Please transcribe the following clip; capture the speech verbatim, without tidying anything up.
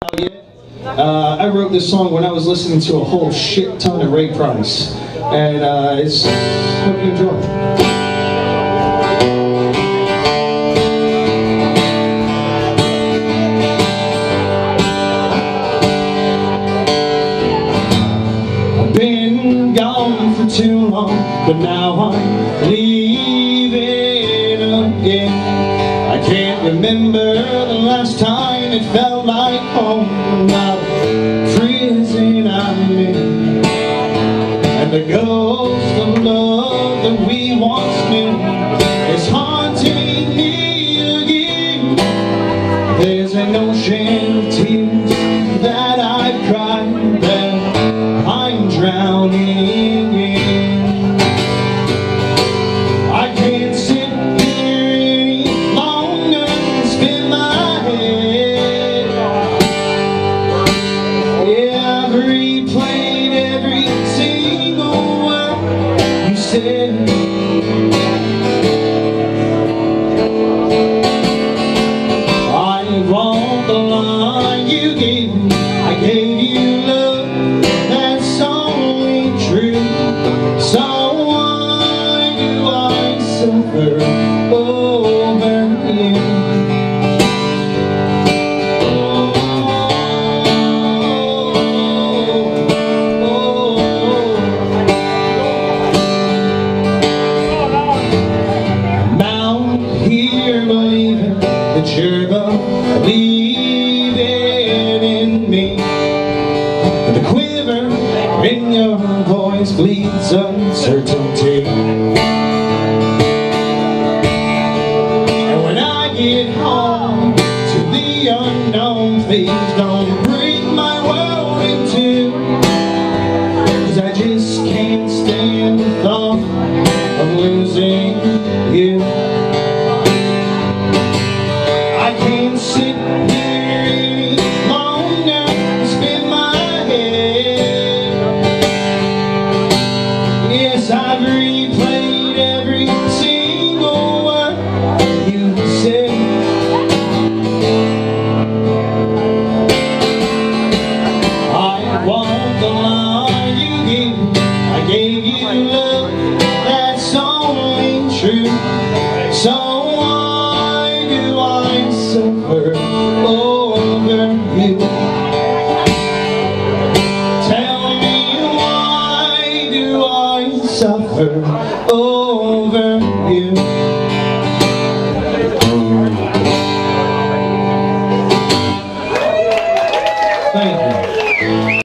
Uh, I wrote this song when I was listening to a whole shit ton of Ray Price, and uh, it's hope you enjoy. I've been gone for too long, but now I'm leaving again. I can't remember the last time it felt like home. Now the prison I'm in, and the ghost of love that we once knew is haunting me again. There's an ocean of tears that I've cried that I'm drowning in. I can't sit here any longer and spin my head. Yeah, I've replayed every single word you said. I walked the line you gave me. I gave you love that's only true. So why do I suffer over you? Here believing that you're believing in me, but the quiver in your voice bleeds uncertainty. And when I get home to the unknown, please don't break my world in two, 'cause I just can't stand the thought of losing you. I can't sit here any longer and spin my head. Yes, I've replayed every single word you said. I walked the line you gave me. I gave you love that's only true. So suffer over you. Tell me, why do I suffer over you? Thank you.